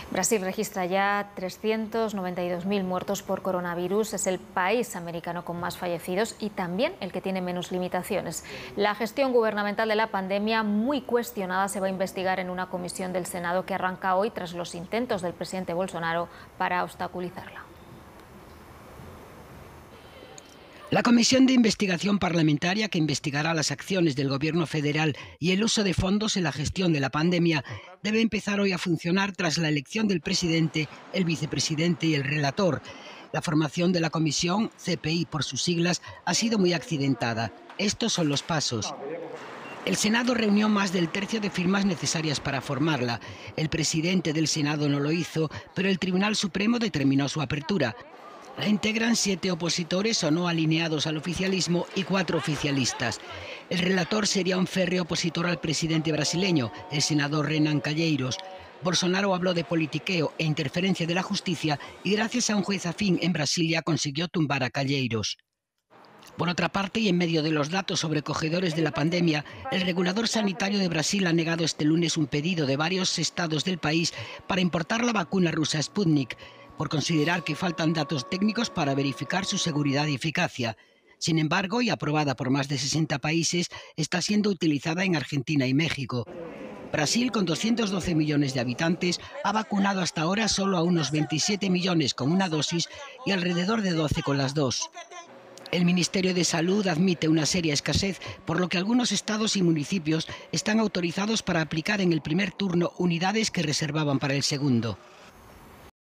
Brasil registra ya 392.000 muertos por coronavirus. Es el país americano con más fallecidos y también el que tiene menos limitaciones. La gestión gubernamental de la pandemia, muy cuestionada, se va a investigar en una comisión del Senado que arranca hoy tras los intentos del presidente Bolsonaro para obstaculizarla. La Comisión de Investigación Parlamentaria, que investigará las acciones del Gobierno federal y el uso de fondos en la gestión de la pandemia, debe empezar hoy a funcionar tras la elección del presidente, el vicepresidente y el relator. La formación de la comisión, CPI por sus siglas, ha sido muy accidentada. Estos son los pasos. El Senado reunió más del tercio de firmas necesarias para formarla. El presidente del Senado no lo hizo, pero el Tribunal Supremo determinó su apertura. La integran 7 opositores o no alineados al oficialismo y 4 oficialistas. El relator sería un férreo opositor al presidente brasileño, el senador Renan Calheiros. Bolsonaro habló de politiqueo e interferencia de la justicia y gracias a un juez afín en Brasilia consiguió tumbar a Calheiros. Por otra parte, y en medio de los datos sobrecogedores de la pandemia, el regulador sanitario de Brasil ha negado este lunes un pedido de varios estados del país para importar la vacuna rusa Sputnik, por considerar que faltan datos técnicos para verificar su seguridad y eficacia. Sin embargo, y aprobada por más de 60 países, está siendo utilizada en Argentina y México. Brasil, con 212 millones de habitantes, ha vacunado hasta ahora solo a unos 27 millones con una dosis y alrededor de 12 con las dos. El Ministerio de Salud admite una seria escasez, por lo que algunos estados y municipios están autorizados para aplicar en el primer turno unidades que reservaban para el segundo.